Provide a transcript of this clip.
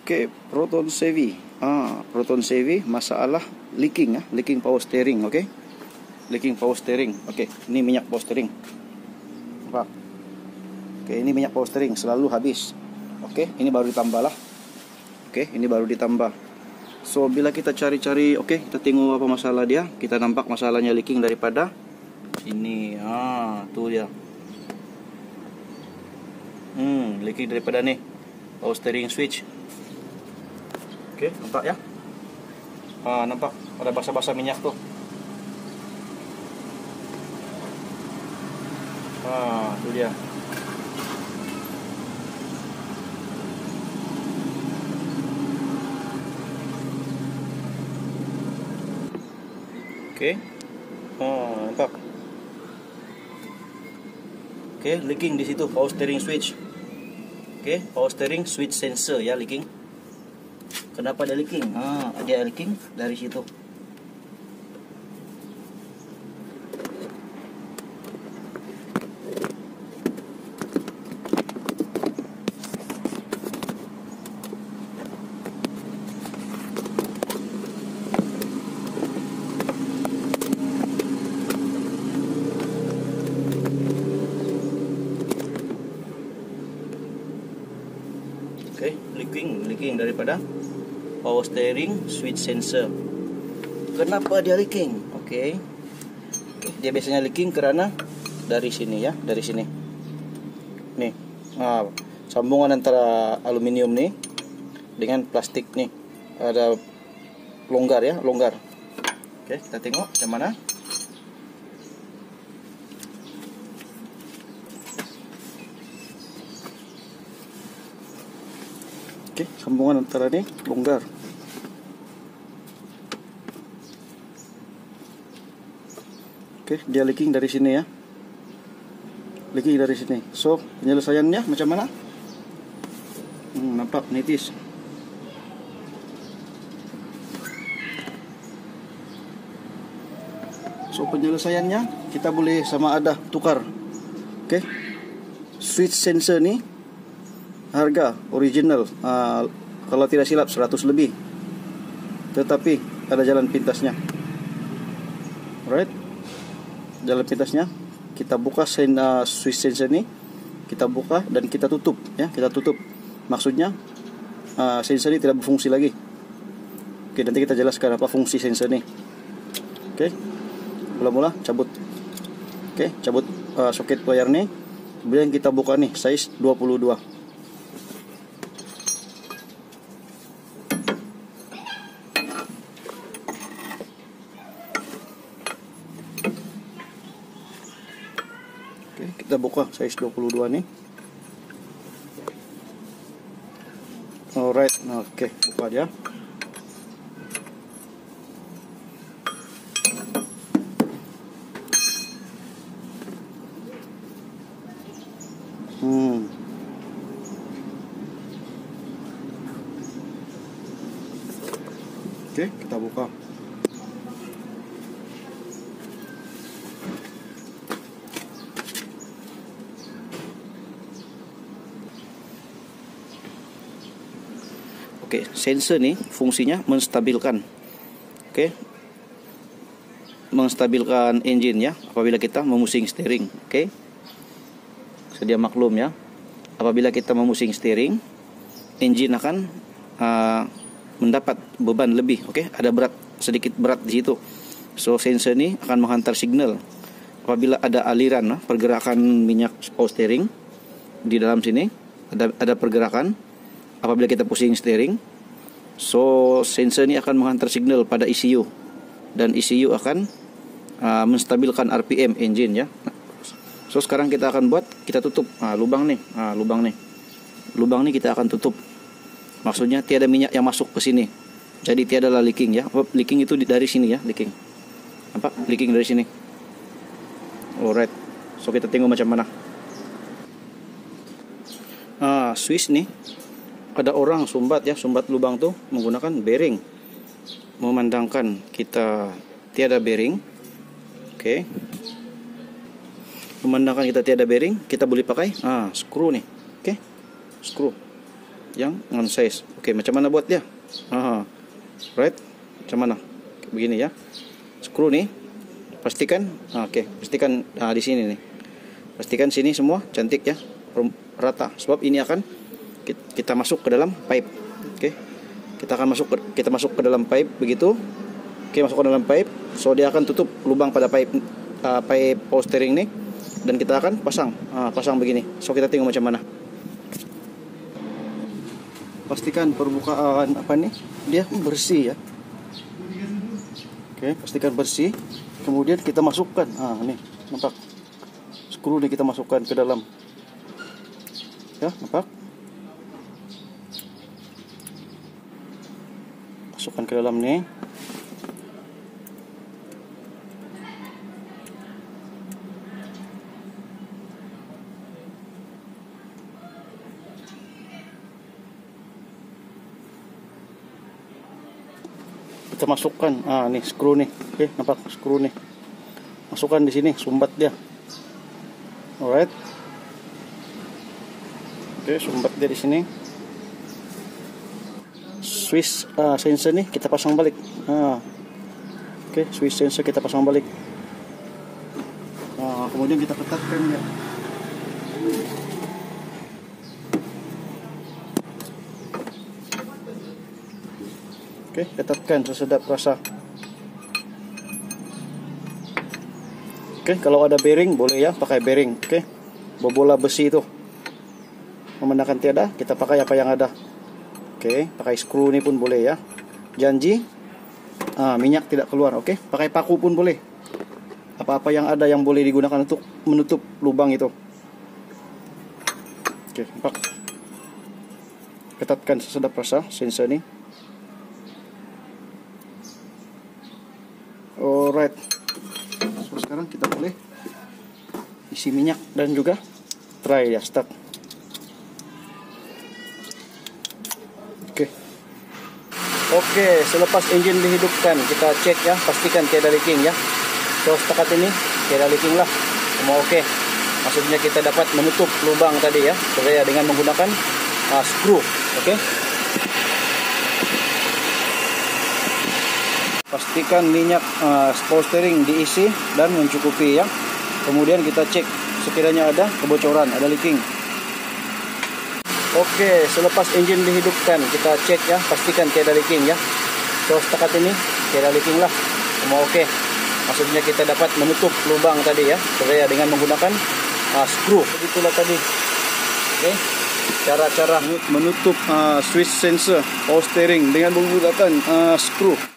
Oke, Proton Savvy. Proton Savvy masalah leaking leaking power steering, oke. Leaking power steering. Oke, ini minyak power steering. Pak. Oke, ini minyak power steering selalu habis. Oke, ini baru ditambah lah. Oke, ini baru ditambah. So, bila kita cari-cari, oke, kita tengok apa masalah dia. Kita nampak masalahnya leaking daripada ini. Tuh dia. Leaking daripada nih power steering switch. Oke, nampak ya? Nampak ada basah-basah minyak tuh. Itu dia. Oke. Nampak. Oke, leaking di situ power steering switch. Oke, power steering switch sensor ya leaking. Kenapa ada leaking? Ada leaking dari situ. Oke, leaking daripada power steering switch sensor. Kenapa dia leaking? Oke. Dia biasanya leaking karena dari sini ya, dari sini. Nih. Sambungan antara aluminium nih dengan plastik nih. Ada longgar ya, longgar. Oke, kita tengok yang mana. Oke, sambungan antara nih longgar. Oke, dia leaking dari sini ya. Leaking dari sini. So, penyelesaiannya macam mana? Nampak nitis. So, penyelesaiannya kita boleh sama ada tukar. Oke. Switch sensor nih harga original kalau tidak silap 100 lebih. Tetapi ada jalan pintasnya. Alright. Jalan pintasnya kita buka switch sensor ini, kita buka dan kita tutup ya, kita tutup. Maksudnya sensor ini tidak berfungsi lagi. Oke, nanti kita jelaskan apa fungsi sensor ini. Oke. Mula-mula cabut. Oke, cabut soket wire nih. Kemudian kita buka nih size 22. Oke, kita buka size 22 nih. Alright, oke, buka dia. Oke, kita buka. Oke, sensor nih fungsinya menstabilkan. Oke. Menstabilkan engine ya apabila kita memusing steering. Oke. Sedia maklum ya. Apabila kita memusing steering, engine akan mendapat beban lebih. Oke, ada sedikit berat di situ. So, sensor ini akan menghantar signal apabila ada aliran pergerakan minyak power steering di dalam sini, ada pergerakan apabila kita pusing steering. So, sensor ini akan menghantar signal pada ECU dan ECU akan menstabilkan RPM engine ya. So, sekarang kita akan kita tutup lubang nih. Lubang nih kita akan tutup. Maksudnya tiada minyak yang masuk ke sini. Jadi tiada lah leaking ya. Leaking itu dari sini ya, leaking. Nampak? Leaking dari sini. Alright. So, kita tengok macam mana. Switch nih. Ada orang sumbat lubang tuh menggunakan bearing. Memandangkan kita tiada bearing. Oke. Memandangkan kita tiada bearing, kita boleh pakai screw nih. Oke. Screw. yang unsize. Oke, macam mana buat dia? Right, macam mana? Begini ya, screw nih, pastikan, pastikan di sini nih, pastikan sini semua cantik ya, rata, sebab ini akan kita masuk ke dalam pipe. Oke, kita masuk ke dalam pipe begitu. Oke, masuk ke dalam pipe, so dia akan tutup lubang pada pipe power steering nih, dan kita akan pasang begini. So kita tengok macam mana. Pastikan permukaan dia bersih ya. Oke, pastikan bersih. Kemudian kita masukkan, nih, nampak skru nih, kita masukkan ke dalam. Ya, nampak? Masukkan ke dalam nih. Kita masukkan, nih skru nih, oke, nampak skru nih, masukkan di sini, sumbat dia, alright, oke, sumbat dia di sini. Switch sensor nih kita pasang balik, oke, switch sensor kita pasang balik, kemudian kita ketatkan ya. Oke, ketatkan sesedap rasa. Oke, kalau ada bearing boleh ya, pakai bearing. Oke, bobola besi itu memandangkan tiada, kita pakai apa yang ada. Oke, pakai skru ini pun boleh ya. Janji minyak tidak keluar. Oke, pakai paku pun boleh. Apa-apa yang ada yang boleh digunakan untuk menutup lubang itu. Oke, nampak. Ketatkan sesedap rasa sensor ini. Alright, so sekarang kita boleh isi minyak dan juga try ya, start. Oke, selepas engine dihidupkan, kita cek ya, pastikan tiada leaking ya. So setakat ini tiada leaking lah, semua oke. Maksudnya kita dapat menutup lubang tadi ya, dengan menggunakan screw. Oke. Pastikan minyak power steering diisi dan mencukupi ya. Kemudian kita cek sekiranya ada kebocoran, ada leaking. Oke, selepas engine dihidupkan, kita cek ya, pastikan tiada leaking ya. So setakat ini tiada leaking lah, semua oke. Maksudnya kita dapat menutup lubang tadi ya, dengan menggunakan screw. Begitulah tadi. Oke, cara-cara menutup switch sensor power steering dengan menggunakan screw.